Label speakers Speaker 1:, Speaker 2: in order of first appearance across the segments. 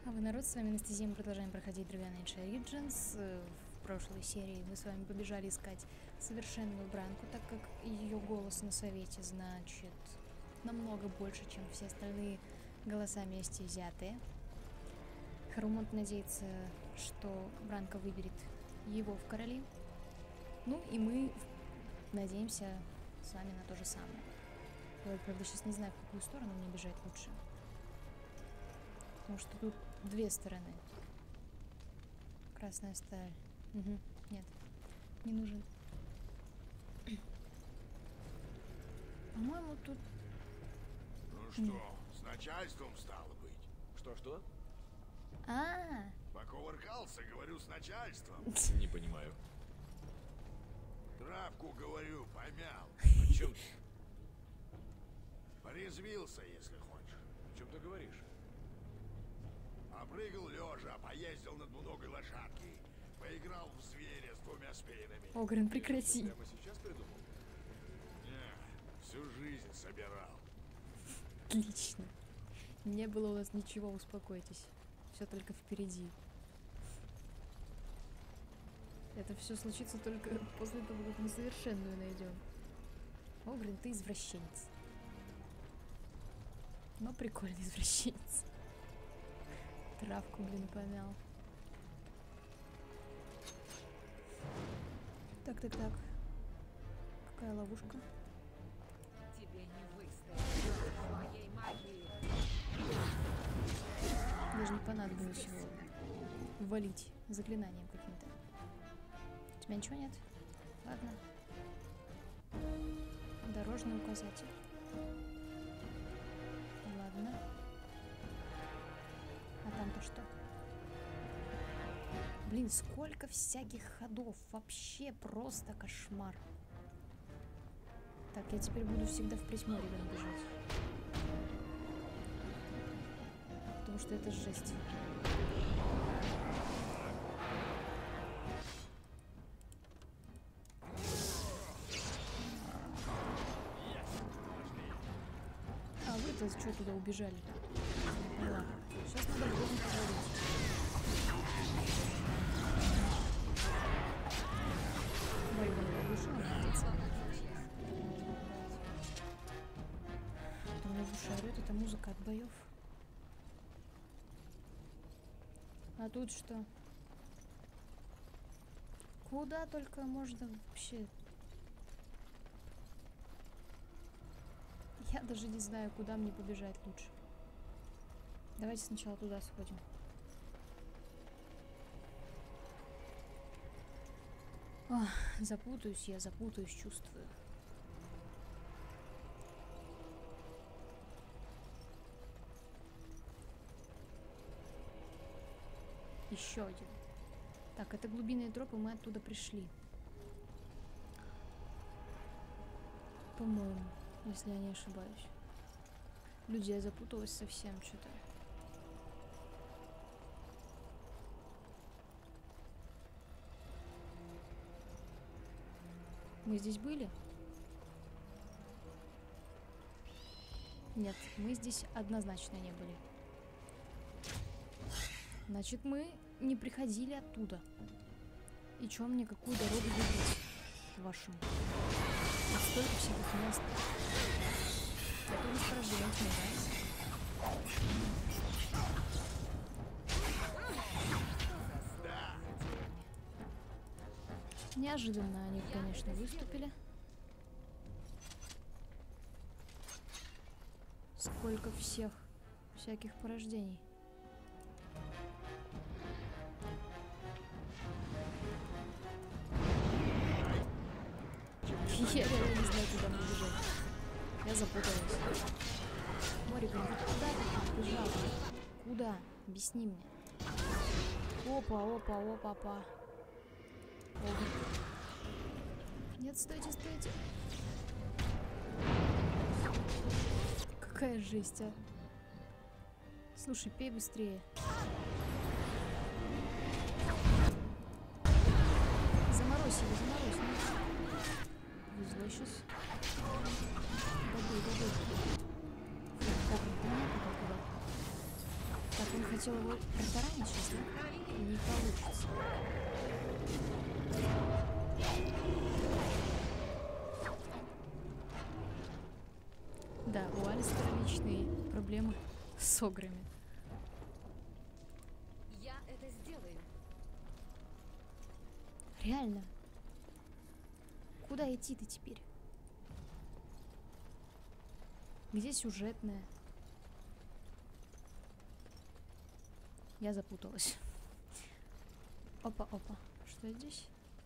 Speaker 1: А вы, народ, с вами Анастасия, мы продолжаем проходить Dragon Age Origins. В прошлой серии мы с вами побежали искать совершенную Бранку, так как ее голос на совете значит намного больше, чем все остальные голоса вместе взятые. Харумонт надеется, что Бранка выберет его в короли. Ну и мы надеемся с вами на то же самое. Я, правда, сейчас не знаю, в какую сторону мне бежать лучше. Потому что тут две стороны. Красная сталь. Угу. Нет, не нужен. По-моему, тут...
Speaker 2: Ну что, с начальством стало быть?
Speaker 3: Что-что?
Speaker 2: Покувыркался, говорю, с начальством.
Speaker 3: Не понимаю.
Speaker 2: Травку, говорю, помял.
Speaker 3: О чем ты?
Speaker 2: Порезвился, если хочешь.
Speaker 3: О чем ты говоришь?
Speaker 2: Опрыгал лежа, поездил на двуногой лошадке. Поиграл в зверя с двумя спинами.
Speaker 1: Огрен, прекрати.
Speaker 3: Прямо сейчас придумал?
Speaker 2: Не, всю жизнь собирал.
Speaker 1: Отлично. Не было у нас ничего, успокойтесь. Все только впереди. Это все случится только после того, как мы совершенную найдем. Огрен, ты извращенец. Но прикольный извращенец. Травку, блин, помял. Так. Какая ловушка?
Speaker 4: Тебе не выстоять моей магии.
Speaker 1: Даже не понадобилось его валить заклинанием каким-то. У тебя ничего нет? Ладно. Дорожный указатель. Ладно. А там-то что? Блин, сколько всяких ходов. Вообще просто кошмар. Так, я теперь буду всегда в Пресмёрье бежать. Потому что это жесть. А вы-то что туда убежали? Не поняла. Сейчас надо было поговорить. Ой, уши молодец. У меня в уши орёт, это музыка от боев. А тут что? Куда только можно вообще? Я даже не знаю, куда мне побежать лучше. Давайте сначала туда сходим. Ох, запутаюсь, чувствую. Еще один. Так, это глубинные тропы, мы оттуда пришли. По-моему, если я не ошибаюсь. Люди, я запуталась совсем что-то. Мы здесь были? Нет, мы здесь однозначно не были. Значит, мы не приходили оттуда. И чё мне, какую дорогу выбрать вашему? Тут столько всяких мест. Это месторождение тьмы, да? Неожиданно они, конечно, выступили. Сколько всяких порождений. Я реально не знаю, куда мне бежать. Я запуталась. Мориган, куда ты бежал? Куда? Объясни мне. Опа. Нет, стойте. Какая жесть, а. Слушай, пей быстрее. Заморозь его. Везло сейчас. Добей. Понятно, куда. Так, Он хотел его протаранить сейчас, да? Не получится. Да, у Алистера личные проблемы с ограми.
Speaker 4: Я это сделаю.
Speaker 1: Реально. Куда идти-то теперь? Где сюжетная? Я запуталась. Опа-опа. Что здесь?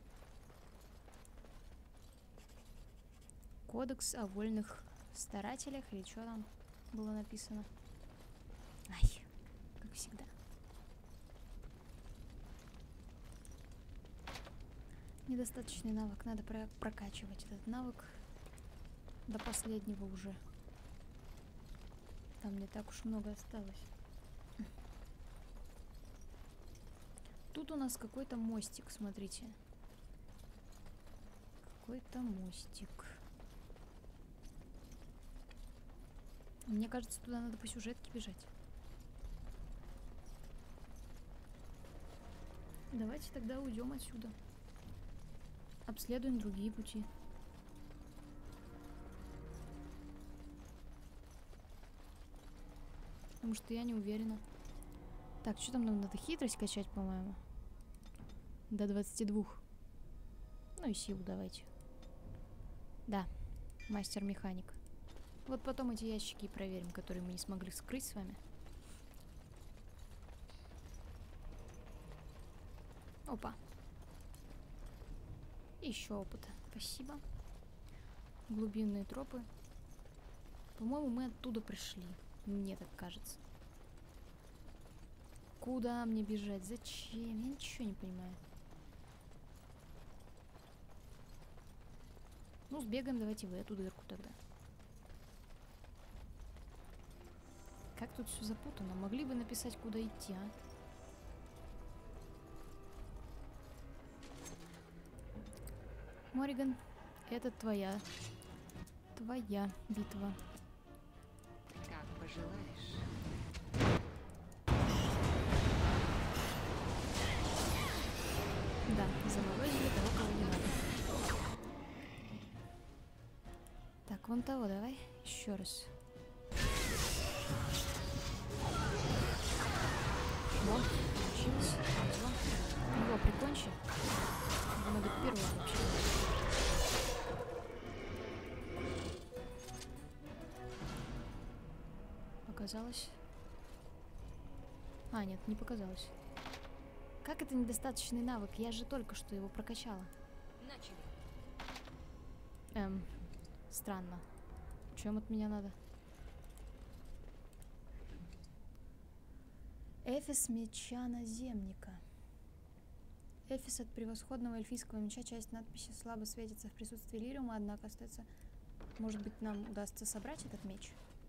Speaker 1: Кодекс о вольных старателях или что там было написано? Ай, как всегда. Недостаточный навык. Надо прокачивать этот навык до последнего уже. Там не так уж много осталось. Тут у нас какой-то мостик, смотрите. Какой-то мостик. Мне кажется, туда надо по сюжетке бежать. Давайте тогда уйдем отсюда. Обследуем другие пути. Потому что я не уверена. Так, что там нам надо? Хитрость качать, по-моему. До 22. Ну и силу давайте. Да, мастер-механик. Вот потом эти ящики проверим, которые мы не смогли вскрыть с вами. Опа. Еще опыта. Спасибо. Глубинные тропы. По-моему, мы оттуда пришли. Мне так кажется. Куда мне бежать? Зачем? Я ничего не понимаю. Ну, сбегаем давайте в эту дырку тогда. Как тут все запутано? Могли бы написать, куда идти, а? Морриган, это твоя битва.
Speaker 4: Как пожелаешь.
Speaker 1: Да, заморозили того, кого не надо. Так, вон того давай. Еще раз. Вот, получилось. Его прикончи. Его надо первого вообще. Показалось. А, нет, не показалось. Как это недостаточный навык? Я же только что его прокачала.
Speaker 4: Начали.
Speaker 1: Странно. Чем от меня надо? Эфес меча наземника. Эфес от превосходного эльфийского меча. Часть надписи слабо светится в присутствии лириума, однако остается... Может быть, нам удастся собрать этот меч?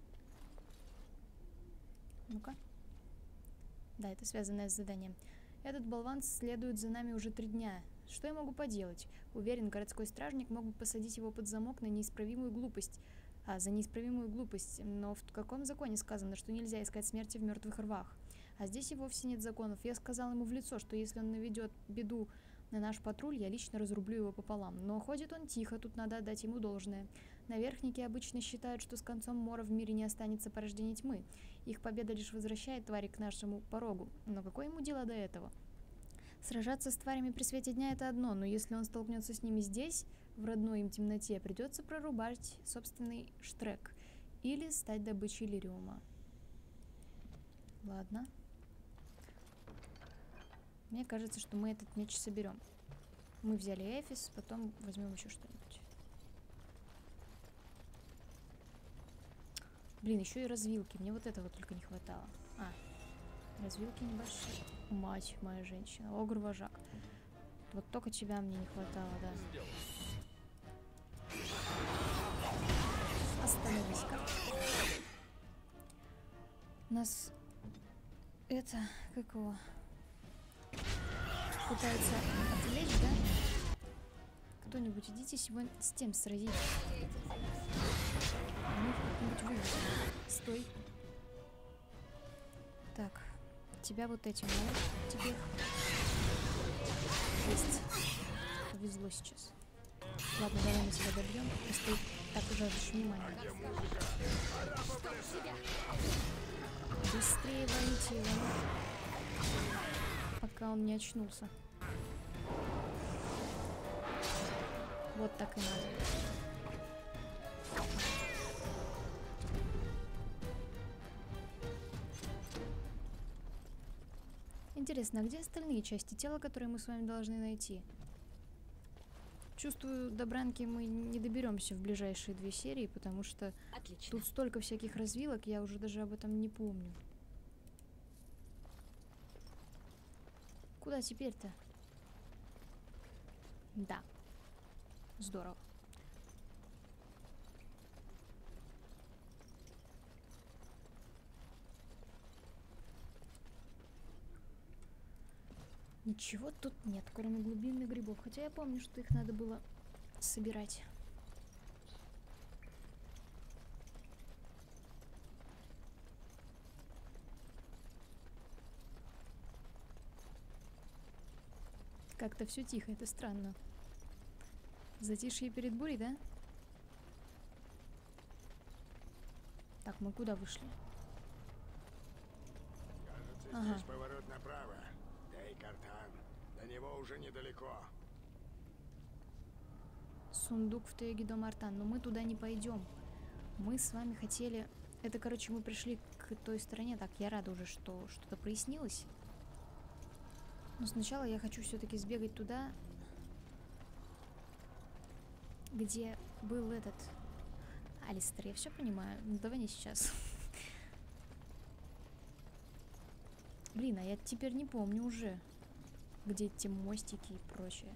Speaker 1: Ну-ка. Да, это связанное с заданием. Этот болван следует за нами уже 3 дня. Что я могу поделать? Уверен, городской стражник мог бы посадить его под замок на неисправимую глупость. За неисправимую глупость. Но в каком законе сказано, что нельзя искать смерти в мертвых рвах? А здесь и вовсе нет законов. Я сказал ему в лицо, что если он наведет беду на наш патруль, я лично разрублю его пополам. Но ходит он тихо, тут надо отдать ему должное. Наверхники обычно считают, что с концом мора в мире не останется порождений тьмы. Их победа лишь возвращает твари к нашему порогу. Но какое ему дело до этого? Сражаться с тварями при свете дня — это одно, но если он столкнется с ними здесь, в родной им темноте, придется прорубать собственный штрек или стать добычей лириума. Ладно. Мне кажется, что мы этот меч соберем. Мы взяли Эфес, потом возьмем еще что-нибудь. Блин, еще и развилки. Мне вот этого только не хватало. Развилки небольшие. Мать моя женщина. Огр-вожак. Вот только тебя мне не хватало, да. Остановись-ка. Нас... Это... Как его... Пытаются отвлечь, да? Кто-нибудь идите сегодня с тем сразить. Мы как-нибудь выйдем. Стой. Так, тебя вот этим. Ну, вот теперь... Жесть. Повезло сейчас. Ладно, давай мы тебя добьем. Если ты так жаждешь внимания. Быстрее валите его. Пока он не очнулся. Вот так и надо. Интересно, а где остальные части тела, которые мы с вами должны найти? Чувствую, до Бранки мы не доберемся в ближайшие 2 серии, потому что
Speaker 4: Отлично.
Speaker 1: тут столько всяких развилок, я уже даже об этом не помню. Куда теперь-то? Да. Здорово. Ничего тут нет, кроме глубинных грибов. Хотя я помню, что их надо было собирать. Как-то все тихо, это странно. Затишье перед бурей, да? Так, мы куда вышли?
Speaker 2: Кажется,
Speaker 1: Ага.
Speaker 2: здесь поворот направо. Эй, Картан, до него уже недалеко.
Speaker 1: Сундук в Теге до Мартан, но мы туда не пойдем. Мы с вами хотели... Это, короче, мы пришли к той стороне. Так, я рада уже, что что-то прояснилось. Но сначала я хочу все-таки сбегать туда, где был этот Алистер. Я все понимаю. Ну, давай не сейчас. Блин, а я теперь не помню уже, где эти мостики и прочее.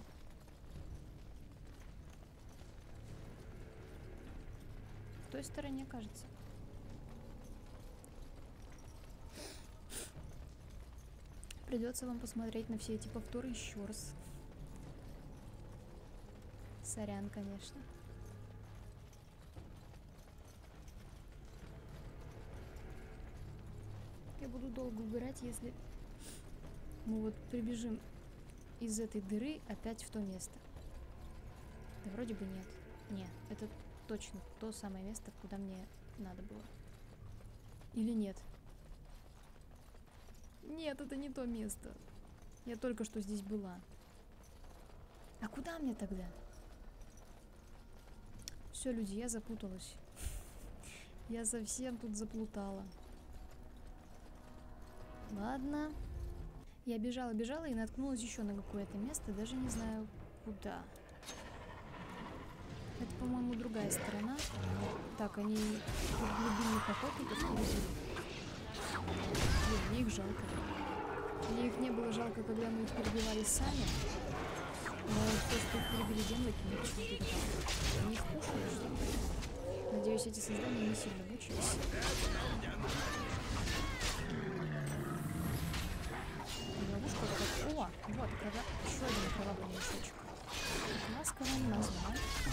Speaker 1: В той стороне, кажется. Придется вам посмотреть на все эти повторы еще раз. Сорян, конечно. Я буду долго убирать, если мы вот прибежим из этой дыры опять в то место. Да вроде бы нет. Нет, это точно то самое место, куда мне надо было. Или нет? Нет, это не то место. Я только что здесь была. А куда мне тогда? Все, люди, я запуталась. Я совсем тут заплутала. Ладно. Я бежала и наткнулась еще на какое-то место, даже не знаю куда. Это, по-моему, другая сторона. Так, они глубинных охотников повезли. Блин, мне их жалко. Мне их не было жалко, когда мы их перебивали сами. Но то, что их перебили демлоки, мне почему-то это. Они их кушали, что ли? Надеюсь, эти создания не сильно мучились. Ловушка как... О, вот, еще один кровавый мешочек. Нас кого не назвал.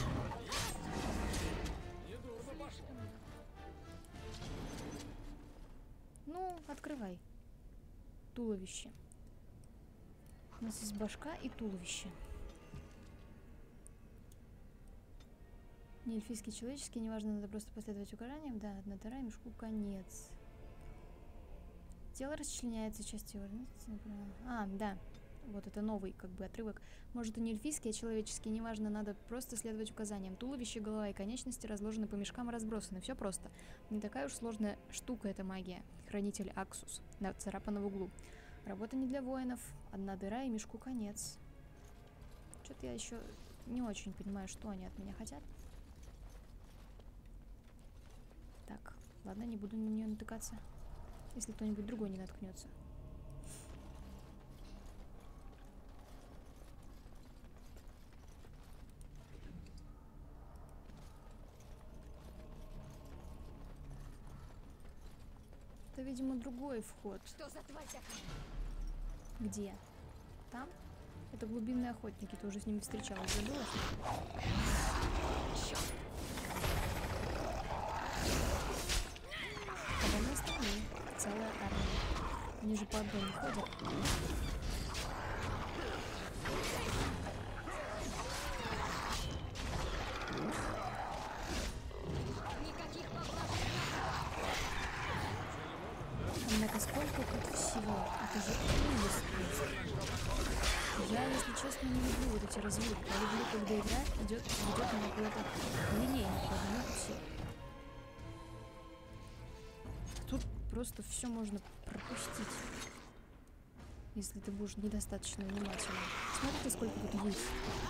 Speaker 1: Ну, открывай. Туловище. У нас есть башка и туловище. Не эльфийский, человеческий, неважно, надо просто последовать указаниям. Да, одна дыра, мешку конец. Тело расчленяется, части его... А, да. Вот это новый, как бы, отрывок. Может, и не эльфийский, а человеческий, неважно, надо просто следовать указаниям. Туловище, голова и конечности разложены по мешкам и разбросаны. Все просто. Не такая уж сложная штука эта магия. Хранитель Аксус. Нацарапана в углу. Работа не для воинов. Одна дыра и мешку конец. Что-то я еще не очень понимаю, что они от меня хотят. Так, ладно, не буду на нее натыкаться. Если кто-нибудь другой не наткнется. Это, видимо, другой вход.
Speaker 4: Что за тварь такая?
Speaker 1: Где? Там? Это глубинные охотники. Ты уже с ними встречалась, забыла? А там остальные. Целая армия. Они же по одной не ходят.
Speaker 4: Никаких поблажек.
Speaker 1: Однако сколько тут всего. Это же ужас просто. Я, если честно, не люблю вот эти развилки. Я люблю, когда игра ведет меня куда-то линейно по одному пути. Тут просто все можно пропустить, если ты будешь недостаточно внимательным. Смотрите, сколько тут есть.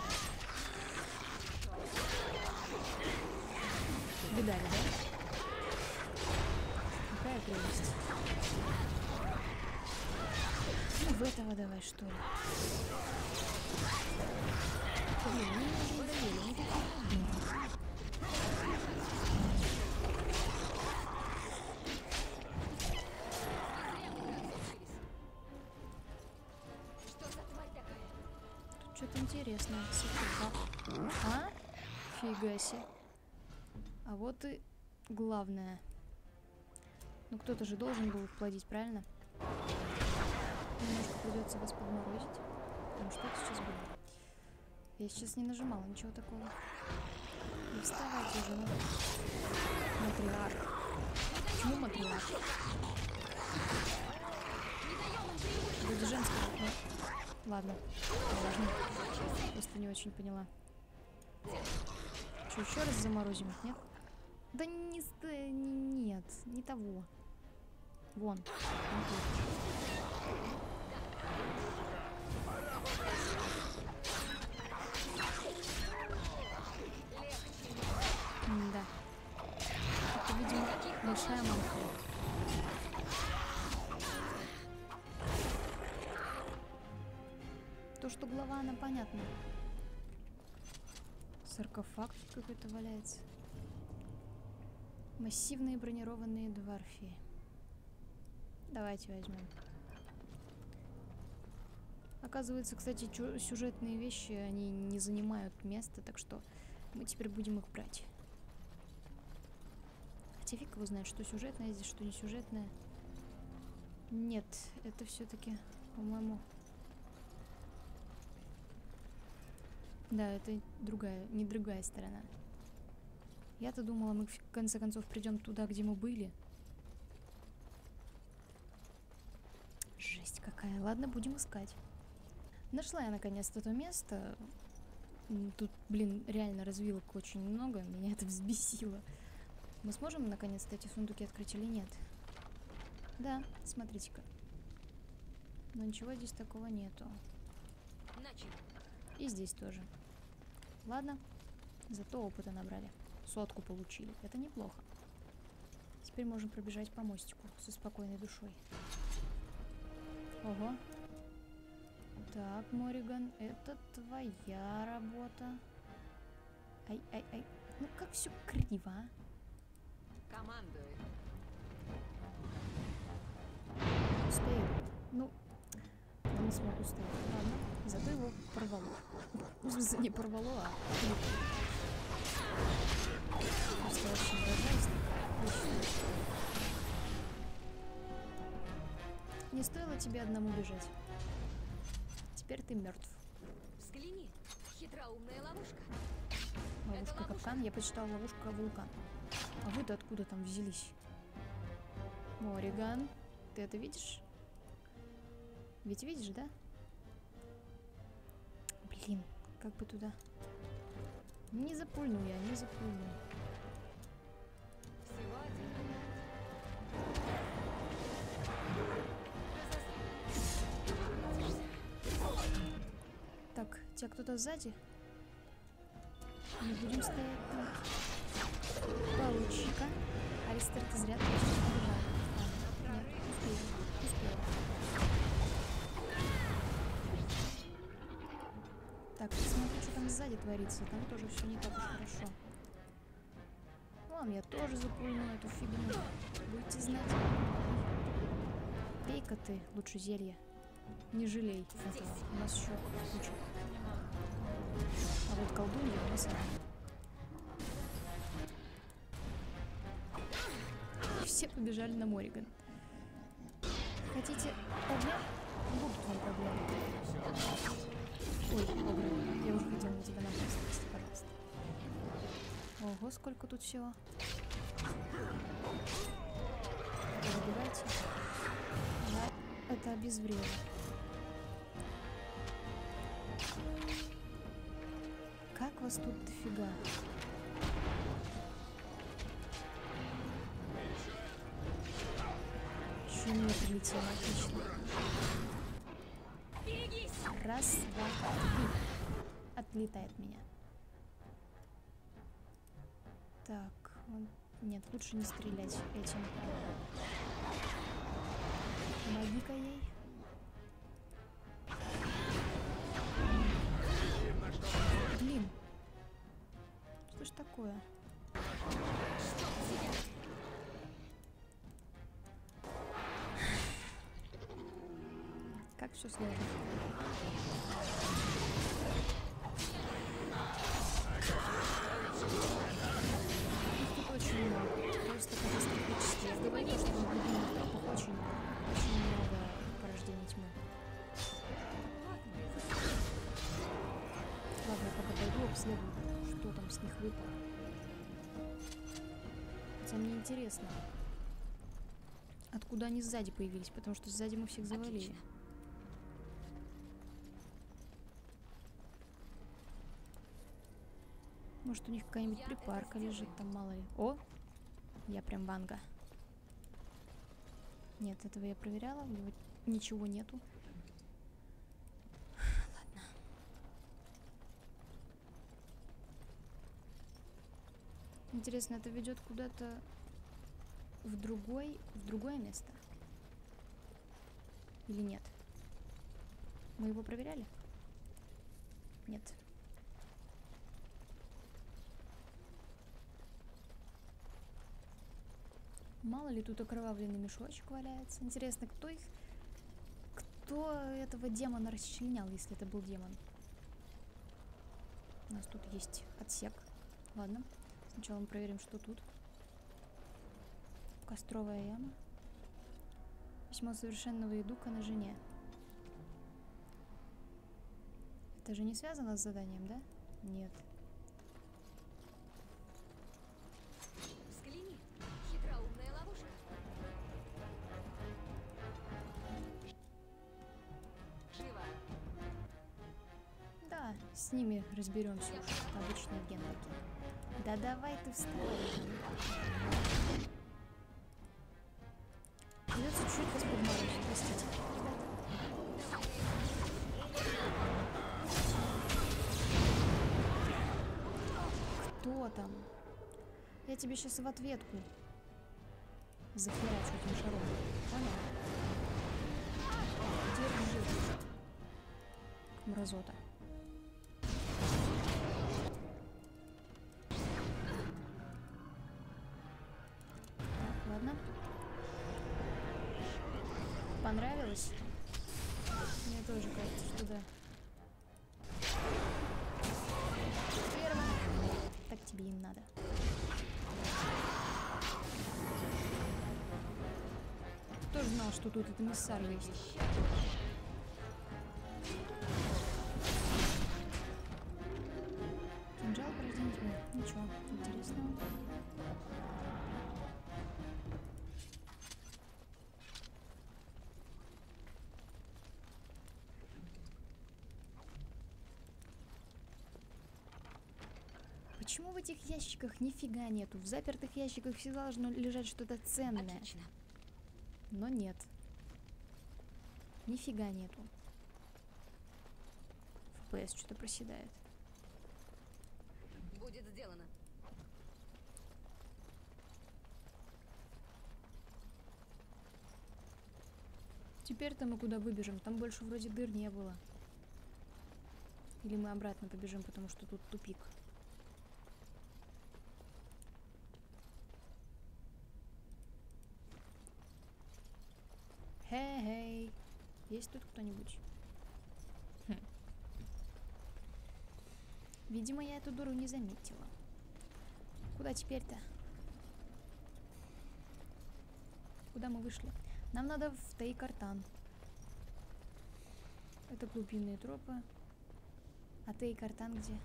Speaker 1: Видали, да? Какая прелесть. Ну, в этого давай, что ли. Блин, мне уже надоели, они такие нудные.
Speaker 4: Что за тварь такая?
Speaker 1: Тут что-то интересное. А? Фига себе. А вот и главное. Ну кто-то же должен был их плодить, правильно? Немножко придется вас подморозить. Ну что это сейчас было? Я сейчас не нажимала ничего такого. Не вставайте уже, ну. Матриарх. Почему матриарх? Вроде женского, но... Ладно, неважно. Просто не очень поняла. Что, еще раз заморозим их, нет? Да нет, не того. Вон. Да. Это, видимо, большая манха. То, что глава, она понятна. Саркофаг какой-то валяется. Массивные бронированные дварфии. Давайте возьмем. Оказывается, кстати, сюжетные вещи, они не занимают места, так что мы теперь будем их брать. Хотя фиг его знает, что сюжетное здесь, что не сюжетное. Нет, это все-таки, по-моему... Да, это другая, не другая сторона. Я-то думала, мы в конце концов придем туда, где мы были. Жесть какая. Ладно, будем искать. Нашла я наконец-то то место. Тут, блин, реально развилок очень много. Меня это взбесило. Мы сможем наконец-то эти сундуки открыть или нет? Да, смотрите-ка. Но ничего здесь такого нету.
Speaker 4: Начали.
Speaker 1: И здесь тоже. Ладно, зато опыта набрали. 100 получили. Это неплохо. Теперь можем пробежать по мостику со спокойной душой. Ого. Так, Мориган, это твоя работа. Ай-ай-ай. Ну как все криво, а?
Speaker 4: Командую.
Speaker 1: Успею. Ну, я не смогу устоять. Ладно, зато его порвало. В смысле, не порвало, а... Просто очень выражаюсь. Не стоило тебе одному бежать. Теперь ты мертв.
Speaker 4: Взгляни. Хитроумная ловушка.
Speaker 1: Ловушка капкан. Я почитала ловушка вулкан. А вы-то откуда там взялись? Мориган, ты это видишь? Ведь видишь, да? Блин, как бы туда... Не запульну я, не запульну.
Speaker 4: Всего один.
Speaker 1: Так, тебя кто-то сзади? Не будем стоять там. Получи-ка. Алистер, ты зря ты сейчас побежал. Нет, успела. Так, посмотри, что там сзади творится. Там тоже все не так уж хорошо. Ладно, я тоже запульну эту фигню. Будете знать. Пей-ка ты лучше зелье. Не жалей этого. У нас еще куча. А вот колдунья у нас одна. Все побежали на Мориган. хотите огня? Будут вам проблемы. Ой, огонь. Я уже хотела на тебя напасть, прости, пожалуйста. Ого, сколько тут всего. Выбирайте. Да, это обезврежу. Как вас тут дофига? Еще мне прилетело, отлично. Раз, два, три. Отлетает меня. Так, нет, лучше не стрелять этим. Помоги-ка ей. Блин. Что ж такое? Как все сложно. Их тут очень много. Просто катастрофически. Я говорю, что в глубинных тропах очень много порождений тьмы. Ладно, я пока пойду обследую, что там с них выпало. Хотя мне интересно, откуда они сзади появились, потому что сзади мы всех завалили.
Speaker 4: Отлично.
Speaker 1: Может, у них какая-нибудь
Speaker 4: Я
Speaker 1: припарка
Speaker 4: это
Speaker 1: лежит
Speaker 4: сделаю.
Speaker 1: там, мало ли. О! Я прям банга. Нет, этого я проверяла, у него ничего нету. Ладно. Интересно, это ведет куда-то в другое место? Или нет? Мы его проверяли? Нет. Мало ли тут окровавленный мешочек валяется. Интересно, кто этого демона расчленял, если это был демон? У нас тут есть отсек. Ладно. Сначала мы проверим, что тут. Костровая яма. Письмо совершенного Едука на жене. Это же не связано с заданием, да? Нет.
Speaker 4: Взгляни. Хитроумная ловушка. Живо.
Speaker 1: Да, с ними разберемся уж. Это обычные генлоки. Да давай ты вставай. Придется чуть вас подморозить, простите. Кто там? Я тебе сейчас в ответку захерачу этим шаром. Понял? Держи. Мразота. Так, ладно. Понравилось? Мне тоже кажется, что да. Первое. Так тебе и надо. Кто ж знал, что тут этот эмиссар есть? Кинжал порождение тьмы. Ничего интересного. Почему в этих ящиках нифига нету? В запертых ящиках всегда должно лежать что-то ценное.
Speaker 4: Отлично.
Speaker 1: Но нет. Нифига нету. FPS что-то проседает.
Speaker 4: Будет сделано.
Speaker 1: Теперь-то мы куда выбежим? Там больше вроде дыр не было. Или мы обратно побежим, потому что тут тупик. Хей-хей. Есть тут кто-нибудь? Хм. Видимо, я эту дуру не заметила. Куда теперь-то? Куда мы вышли? Нам надо в Тейкартан. Это глубинные тропы. А Тейкартан где?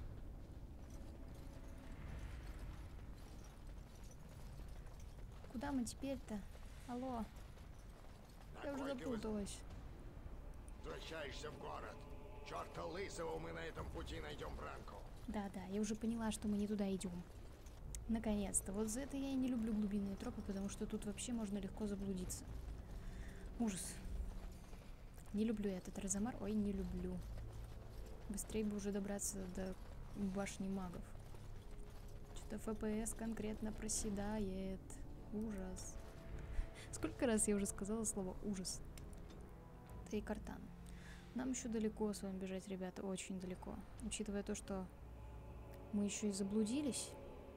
Speaker 1: Куда мы теперь-то? Алло, я уже
Speaker 2: Какой ты
Speaker 1: запуталась.
Speaker 2: возвращаешься в город. Чёрта лысого, мы на этом пути найдем Бранку.
Speaker 1: Да, я уже поняла, что мы не туда идем. Наконец-то. Вот за это я и не люблю глубинные тропы, потому что тут вообще можно легко заблудиться. Ужас. Не люблю я этот Розамар. Ой, не люблю. Быстрее бы уже добраться до башни магов. Что-то FPS конкретно проседает. Ужас. Сколько раз я уже сказала слово ужас? Тейкартан. Нам еще далеко с вами бежать, ребята, очень далеко. Учитывая то, что мы еще и заблудились.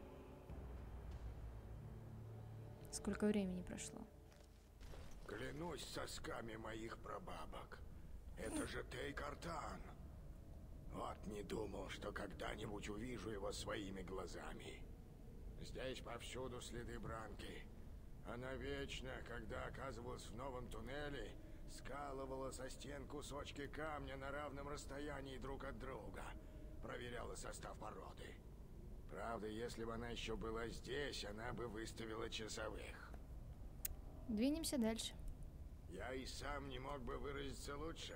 Speaker 1: Сколько времени прошло?
Speaker 2: Клянусь сосками моих прабабок. Это же Тейкартан. Вот не думал, что когда-нибудь увижу его своими глазами. Здесь повсюду следы Бранки. Она вечно, когда оказывалась в новом туннеле, скалывала со стен кусочки камня на равном расстоянии друг от друга. Проверяла состав породы. Правда, если бы она еще была здесь, она бы выставила часовых.
Speaker 1: Двинемся дальше.
Speaker 2: Я и сам не мог бы выразиться лучше.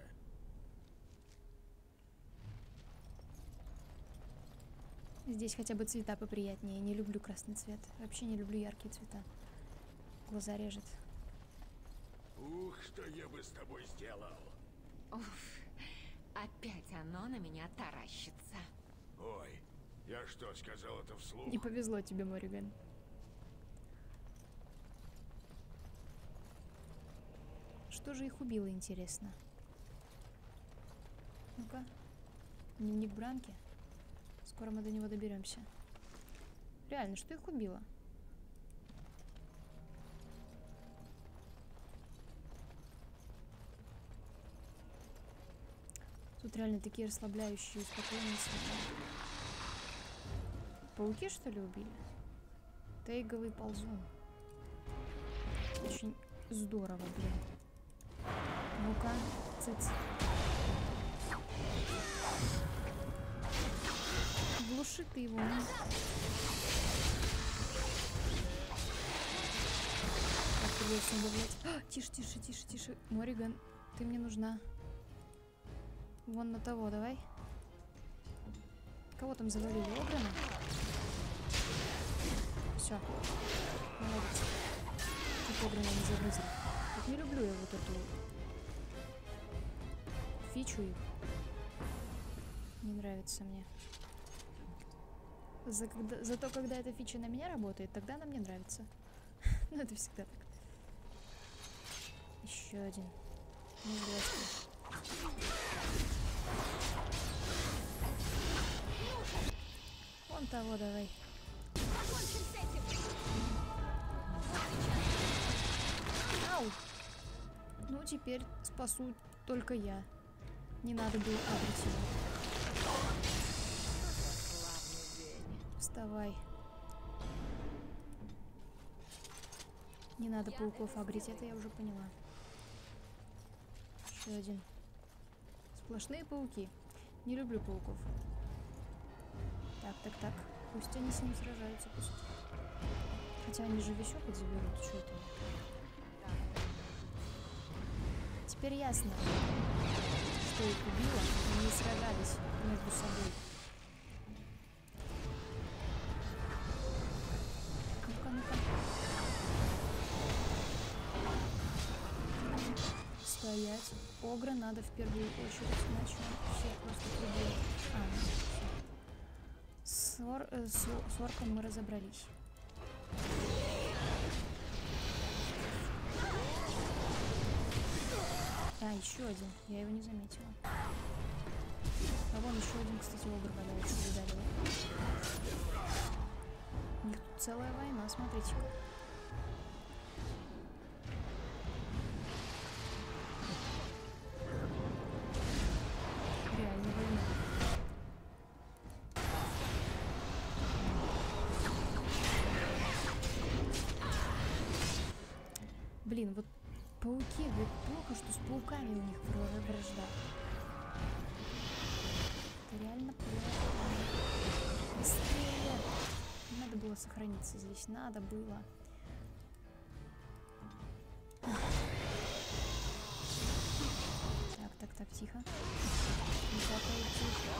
Speaker 1: Здесь хотя бы цвета поприятнее. Не люблю красный цвет. Вообще не люблю яркие цвета. Глаза режет.
Speaker 2: Ух, что я бы с тобой сделал.
Speaker 4: Уф, опять оно на меня таращится.
Speaker 2: Ой, я что, сказал это вслух?
Speaker 1: Не повезло тебе, Мориган. Что же их убило, интересно? Ну-ка. Дневник Бранки. Скоро мы до него доберемся. Реально, что их убило? Тут реально такие расслабляющие, успокоенные цвета. Пауки, что ли, убили? Тейговый ползун. Очень здорово, блин. Ну-ка, цыц. Глуши ты его, ну. Так, придется добавлять. А, тише, тише, тише, тише. Мориган, ты мне нужна. Вон на того, давай. Кого там завалили? Ограна? Все. Молодец. Чуть Ограна не загрузил. Вот не люблю я вот эту фичу их. Не нравится мне. Зато когда эта фича на меня работает, тогда она мне нравится. Ну это всегда так. Еще один. Ну, здравствуй. Вон того давай. Ау! Ну теперь спасу только я. Не надо было агрить его. Вставай. Не надо пауков агрить, это я уже поняла. Еще один. Сплошные пауки. Не люблю пауков. Так. Пусть они с ним сражаются, пусть. Хотя они же весь опыт заберут. Что это? Теперь ясно, что их убило. Они сражались между собой. Ну-ка. Стоять. Огра надо в первую очередь, иначе он всех просто прибьет. С орком мы разобрались. А, еще один. Я его не заметила. А вон еще один, кстати, огр валяется, видали, да? У них тут целая война, смотрите-ка. Реально война. Блин, вот Пауки, говорит, плохо, что с пауками у них вражда. Это реально плохо. Быстрее! Надо было сохраниться здесь, надо было. Так, тихо. Тихо.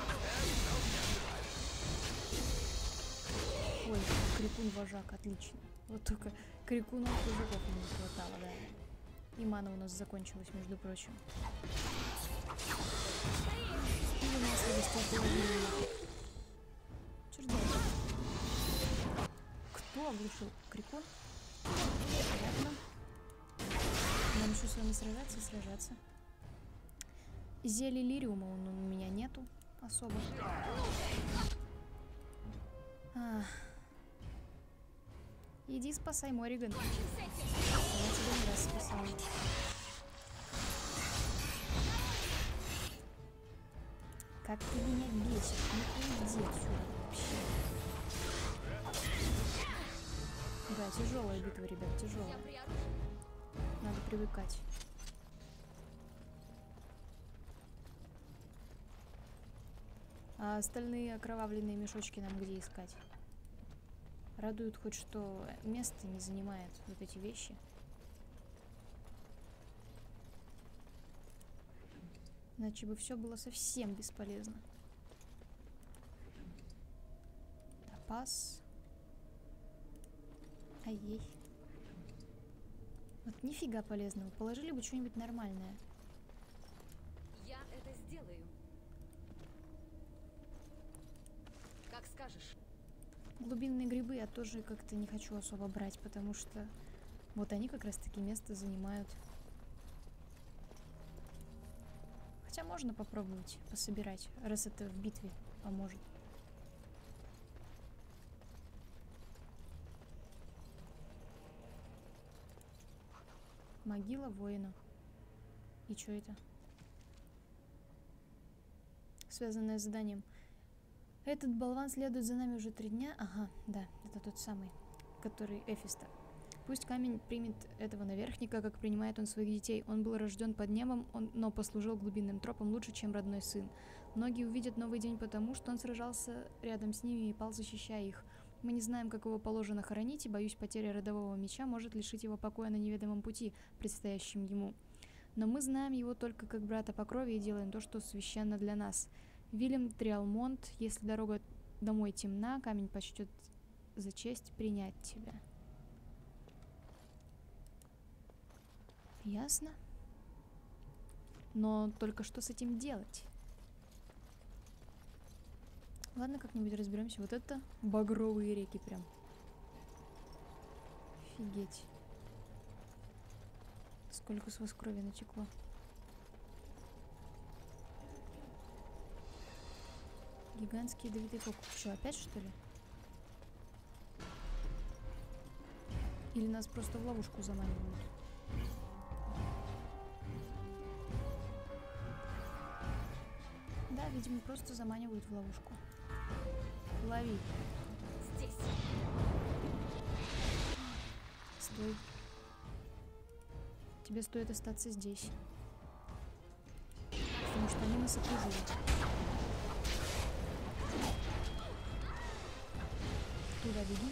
Speaker 1: Ой, крикун-вожак, отлично. Вот только крикунов-вожаков не хватало, да. И мана у нас закончилась, между прочим. И у нас что ж делать? Кто оглушил? Крикун? Понятно. Нам еще с вами сражаться. Зелья лириума у меня нету особо. Иди спасай Мориган. Я тебя не раз спасала. Как ты меня бесишь? Ну иди отсюда вообще. Да, тяжелая битва, ребят, тяжелая. Надо привыкать. А остальные окровавленные мешочки нам где искать? Радует хоть, что место не занимает вот эти вещи. Иначе бы все было совсем бесполезно. Топаз. Ай-ей. Вот нифига полезного. Положили бы что-нибудь нормальное.
Speaker 5: Я это сделаю. Как скажешь.
Speaker 1: Глубинные грибы я тоже как-то не хочу особо брать, потому что вот они как раз таки место занимают. Хотя можно попробовать пособирать, раз это в битве поможет. Могила воина. И что это? Связанное с заданием. Этот болван следует за нами уже 3 дня. Ага, да, это тот самый, который Эфиста. Пусть камень примет этого наверхника, как принимает он своих детей. Он был рожден под небом, но послужил глубинным тропам лучше, чем родной сын. Многие увидят новый день потому, что он сражался рядом с ними и пал, защищая их. Мы не знаем, как его положено хоронить, и, боюсь, потеря родового меча может лишить его покоя на неведомом пути, предстоящем ему. Но мы знаем его только как брата по крови и делаем то, что священно для нас. Вильям Триалмонт, если дорога домой темна, камень почтет за честь принять тебя. Ясно. Но только что с этим делать? Ладно, как-нибудь разберемся. Вот это багровые реки прям. Офигеть. Сколько с вас крови натекло. Гигантский ядовитый кок. Что, опять что ли? Или нас просто в ловушку заманивают? Да, видимо, просто заманивают в ловушку. Лови.
Speaker 5: Здесь.
Speaker 1: Стой. Тебе стоит остаться здесь. Потому что они нас окружили. Туда беги.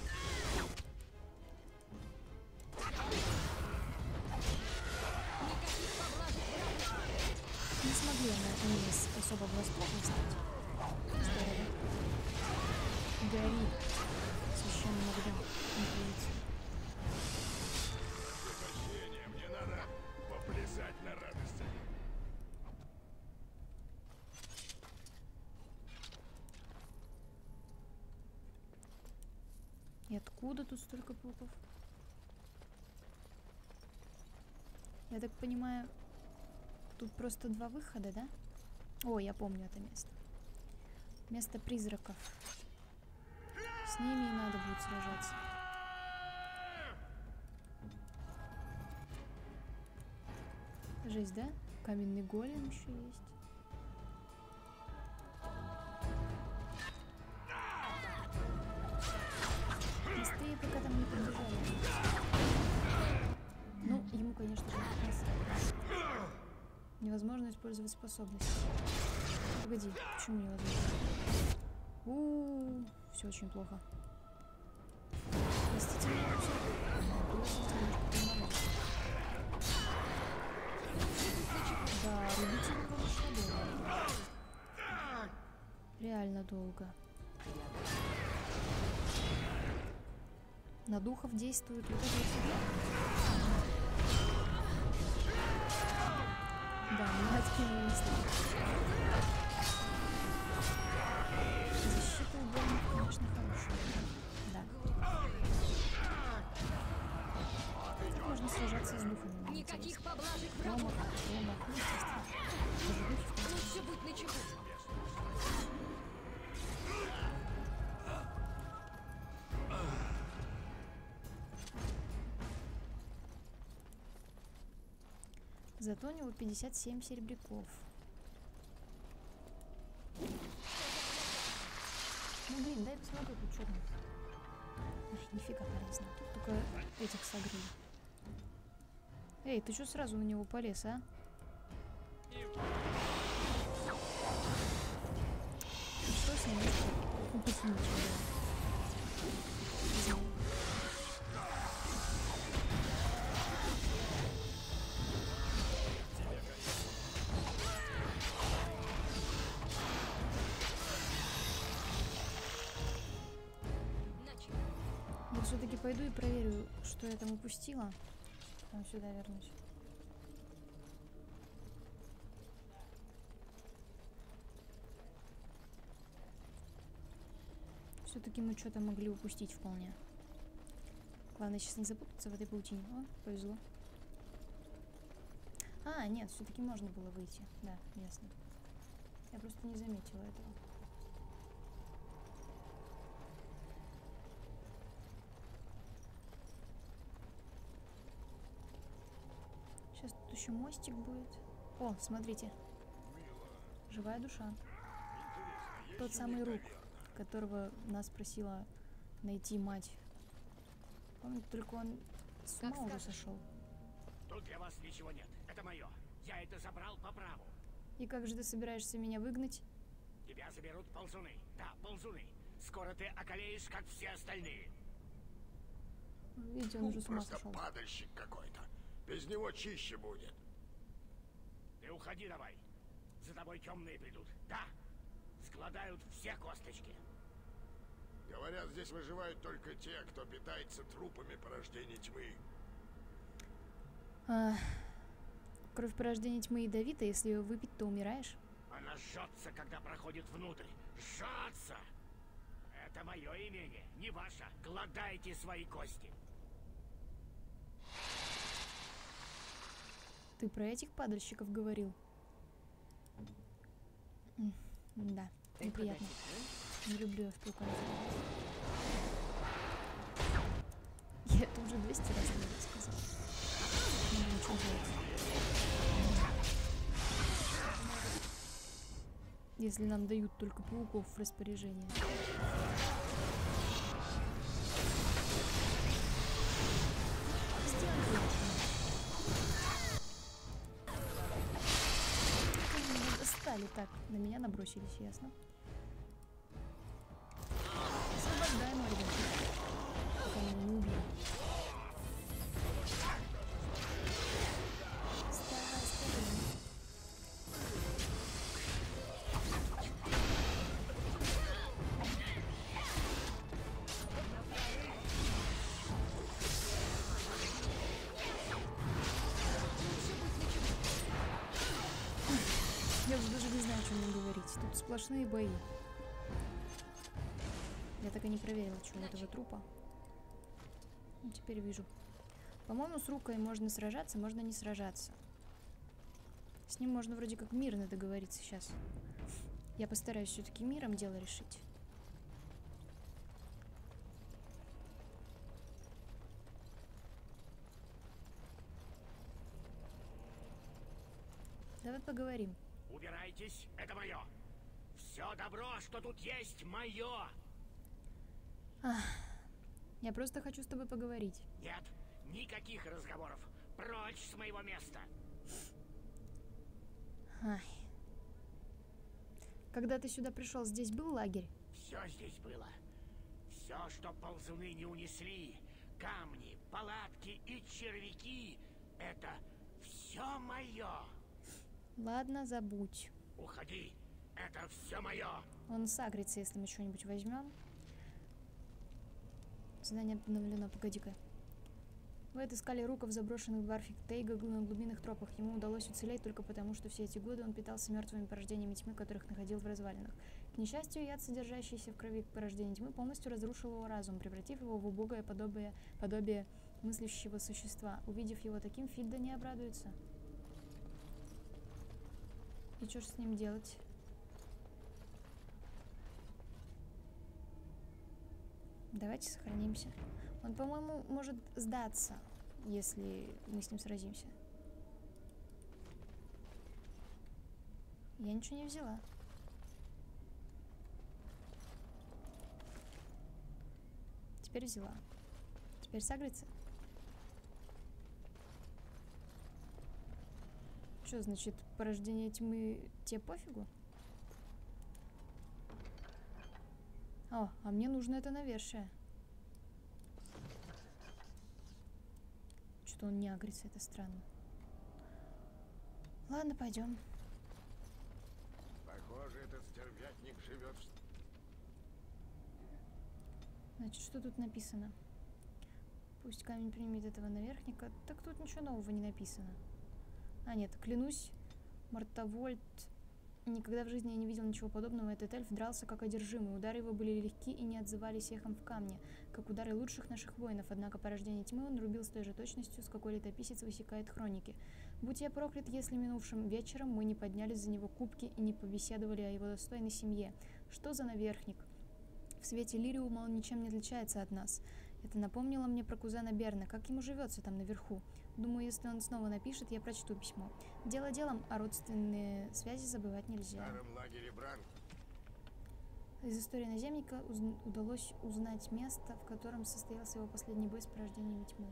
Speaker 1: Не смогли они особо врасплох встать. Здорово. Гори. Священным огнем.
Speaker 2: Прощения, мне надо поплясать на радости.
Speaker 1: И откуда тут столько пауков? Я так понимаю, тут просто 2 выхода, да? О, я помню это место. Место призраков. С ними и надо будет сражаться. Жесть, да? Каменный голем еще есть. Быстрее, пока там не подбежали. Ну, ему ему, конечно же, насрать. Невозможно использовать способность. Погоди, почему невозможно? Все очень плохо. Простите меня вообще. Да, рубить его вышло долго. Реально долго. На духов действует вот это вот. Да, внимательно не стал. Защита убойных, конечно, хорошая. Да. Тут можно сражаться с духами. мне
Speaker 5: Никаких
Speaker 1: интересно.
Speaker 5: поблажек врагу.
Speaker 1: Промах, ну, естественно. Даже духи в конце.
Speaker 5: Лучше быть начеку.
Speaker 1: Зато у него 57 серебряков. Ну блин, дай посмотрю, тут что там. Эх, нифига полезно. Тут только этих согрели. Эй, ты что сразу на него полез, а? Что с ним? Ну, почему ничего? Не знаю.
Speaker 5: Начали.
Speaker 1: Я все-таки пойду и проверю, что я там упустила. Потом сюда вернусь. Все-таки мы что-то могли упустить вполне. Главное сейчас не запутаться в этой паутине. О, повезло. А, нет, все-таки можно было выйти. Да, ясно. Я просто не заметила этого. Сейчас тут еще мостик будет. О, смотрите. Живая душа. Тот самый Рук, которого нас просила найти мать. Помните, только он с
Speaker 5: Как
Speaker 1: ума уже
Speaker 5: скажешь.
Speaker 1: сошел.
Speaker 6: Тут для вас ничего нет. Это мое. Я это забрал по праву.
Speaker 1: И как же ты собираешься меня выгнать?
Speaker 6: Тебя заберут ползуны. Да, ползуны. Скоро ты околеешь, как все остальные.
Speaker 1: Видите, он уже с ума
Speaker 2: Просто
Speaker 1: сошел.
Speaker 2: падальщик какой-то. Без него чище будет.
Speaker 6: Ты уходи давай. За тобой темные придут. Да. Складают все косточки.
Speaker 2: Говорят, здесь выживают только те, кто питается трупами порождений тьмы.
Speaker 1: Кровь порождения тьмы ядовита, если ее выпить, то умираешь.
Speaker 6: Она жжется, когда проходит внутрь. Жжется! Это мое имение, не ваше. Гладайте свои кости.
Speaker 1: Ты про этих падальщиков говорил? Да, неприятно. Не люблю FPK. Я это уже 200 раз наверное, сказала. Ну, ничего делать. Если нам дают только пауков в распоряжение. Сделай это. Достали так, на меня набросились, ясно. Освобождаем, ребята. Пока меня не убили. Вставай, вставай. Я уже даже не знаю, о чем мне говорить. Тут сплошные бои. Я так и не проверила, что у этого трупа. Ну, теперь вижу. По-моему, с Рукой можно сражаться, можно не сражаться. С ним можно вроде как мирно договориться сейчас. Я постараюсь все-таки миром дело решить. Давай поговорим.
Speaker 6: Убирайтесь, это мое. Все добро, что тут есть, мое.
Speaker 1: Я просто хочу с тобой поговорить.
Speaker 6: Нет, никаких разговоров. Прочь с моего места!
Speaker 1: Ай. Когда ты сюда пришел, здесь был лагерь?
Speaker 6: Все здесь было. Все, что ползуны не унесли. Камни, палатки и червяки. Это все мое.
Speaker 1: Ладно, забудь.
Speaker 6: Уходи. Это все мое.
Speaker 1: Он сагрится, если мы что-нибудь возьмем. Задание обновлено. Погоди-ка. Вы отыскали Рука в заброшенных дворфик Тейга на глубинных тропах. Ему удалось уцелеть только потому, что все эти годы он питался мертвыми порождениями тьмы, которых находил в развалинах. К несчастью, яд, содержащийся в крови порождения тьмы, полностью разрушил его разум, превратив его в убогое подобие мыслящего существа. Увидев его таким, Фильда не обрадуется. И что ж с ним делать? Давайте сохранимся. Он, по-моему, может сдаться, если мы с ним сразимся. Я ничего не взяла. Теперь взяла. Теперь сагрится. Что значит, порождение тьмы тебе пофигу? О, а мне нужно это навершие. Что-то он не агрится, это странно. Ладно, пойдем.
Speaker 2: Похоже, этот стервятник живет в...
Speaker 1: Значит, что тут написано? Пусть камень примет этого наверхника. Так тут ничего нового не написано. А, нет, клянусь, Мартовольт. Никогда в жизни я не видел ничего подобного. Этот эльф дрался как одержимый. Удары его были легки и не отзывались эхом в камне, как удары лучших наших воинов. Однако порождение тьмы он рубил с той же точностью, с какой летописец высекает хроники. Будь я проклят, если минувшим вечером мы не подняли за него кубки и не побеседовали о его достойной семье. Что за наверхник? В свете Лириума он ничем не отличается от нас. Это напомнило мне про кузена Берна. Как ему живется там наверху? Думаю, если он снова напишет, я прочту письмо. Дело делом, а родственные связи забывать
Speaker 2: В
Speaker 1: нельзя.
Speaker 2: старом лагере Бран.
Speaker 1: Из истории наземника удалось узнать место, в котором состоялся его последний бой с порождениями тьмы.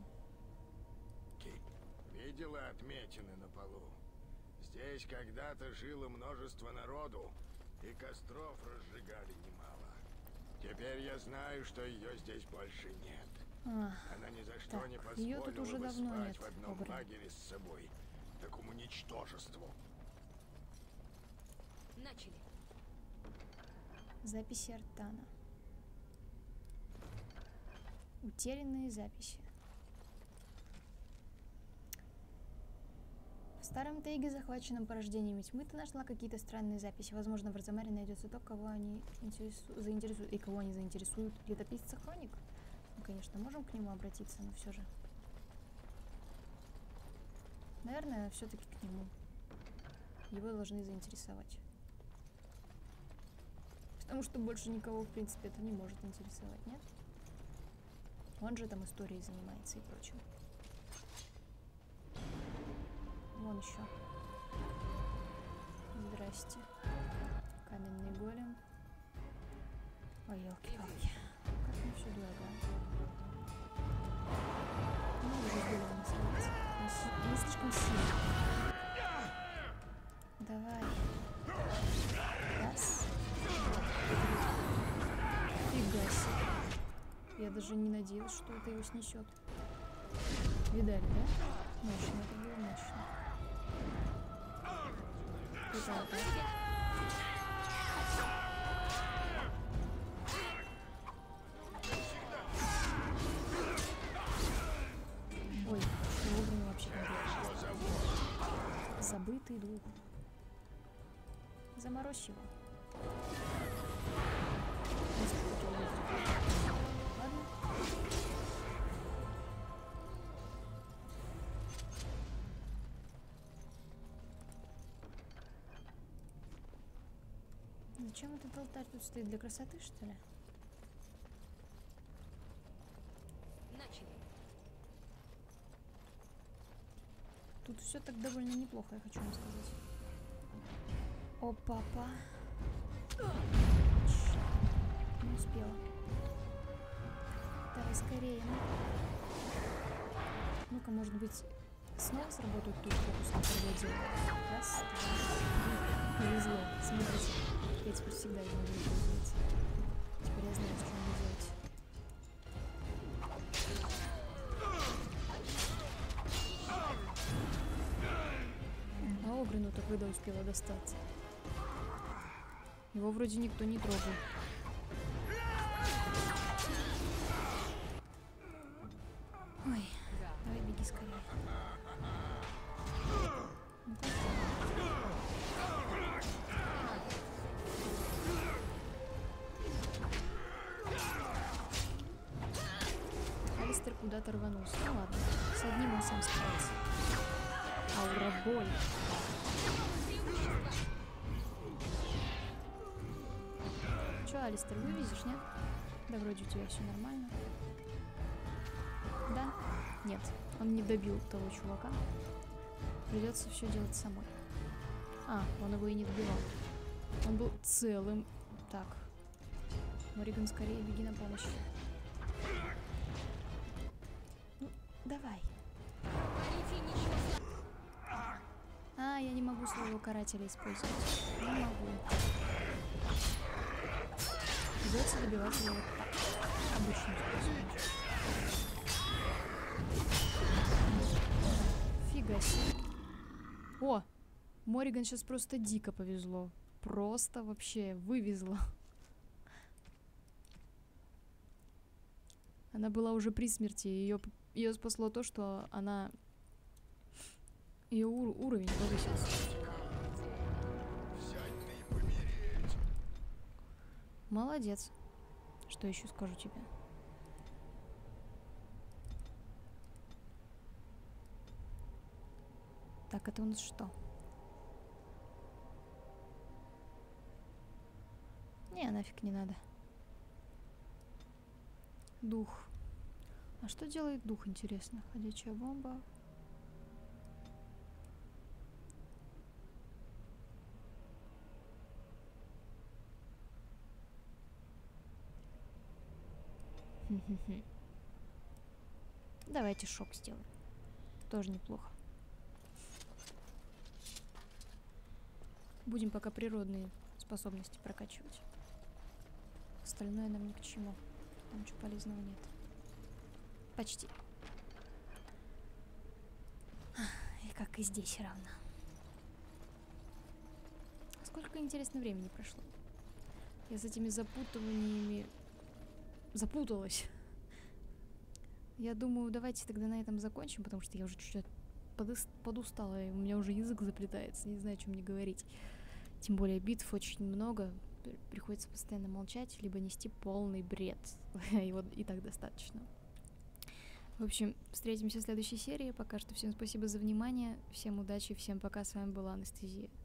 Speaker 2: Видела отметины на полу? Здесь когда-то жило множество народу, и костров разжигали немало. Теперь я знаю, что ее здесь больше нет. Она ни за что
Speaker 1: так,
Speaker 2: не
Speaker 1: её тут
Speaker 2: позволила
Speaker 1: уже
Speaker 2: бы
Speaker 1: давно
Speaker 2: спать
Speaker 1: нет,
Speaker 2: в одном
Speaker 1: Обран.
Speaker 2: лагере с собой, такому ничтожеству.
Speaker 5: Начали.
Speaker 1: Записи Артана. Утерянные записи. В старом Тейге, захваченном порождениями тьмы, ты нашла какие-то странные записи. Возможно, в Арзамаре найдется то, кого они заинтересуют. И кого они заинтересуют. Летописца хроник? Мы, конечно, можем к нему обратиться, но все же. Наверное, все-таки к нему. Его должны заинтересовать. Потому что больше никого, в принципе, это не может интересовать, нет? Он же там историей занимается и прочим. Вон еще. Здрасте. Каменный голем. Ой, елки-палки. Как мне все дорого. Ну, уже голем называется. Не слишком сильно. Давай. Раз. Фига себе. Я даже не надеялась, что это его снесет. Видали, да? Мощно, это было мощно. Это так. Ой, что вовремя вообще не делаешь. Забытый дух. Заморозь его. Ладно. Зачем этот алтарь тут стоит? Для красоты, что ли?
Speaker 5: Начали.
Speaker 1: Тут все так довольно неплохо, я хочу вам сказать. О, папа. Не успела. Давай скорее. Ну-ка, может быть, снова сработают тут фокус, который я делаю. Раз, два, повезло. Смотрите, я теперь всегда его могу использовать. Теперь я знаю, что надо делать. А Огрину-то когда успела достаться? Его вроде никто не трогал. Ой, давай беги скорее. Ну-ка. Алистер куда-то рванулся. Ну ладно, с одним он сам справится. Аура боль. Чё, Алистер, вывезешь, нет? Да вроде у тебя все нормально. Да? Нет, он не добил того чувака. Придется все делать самой. А, он его и не добивал. Он был целым. Так. Мориган, скорее беги на помощь. Ну, давай. А, я не могу своего карателя использовать. Не могу. Придется добивать его вот так. Обычным способом. Фига себе. О! Мориган сейчас просто дико повезло. Просто вообще вывезла. Она была уже при смерти. Ее спасло то, что она... Ее уровень повысился. Молодец. Что еще скажу тебе? Так, это у нас что? Не, нафиг не надо. Дух. А что делает дух, интересно? Ходячая бомба. Давайте шок сделаем. Тоже неплохо. Будем пока природные способности прокачивать. Остальное нам ни к чему. Там ничего полезного нет. Почти. И как и здесь равно. Сколько, интересно, времени прошло? Я с этими запутываниями запуталась. Я думаю, давайте тогда на этом закончим, потому что я уже чуть-чуть подустала, и у меня уже язык заплетается, не знаю, о чем мне говорить. Тем более битв очень много, приходится постоянно молчать, либо нести полный бред. Его и так достаточно. В общем, встретимся в следующей серии. Пока что всем спасибо за внимание, всем удачи, всем пока. С вами была Анестезия.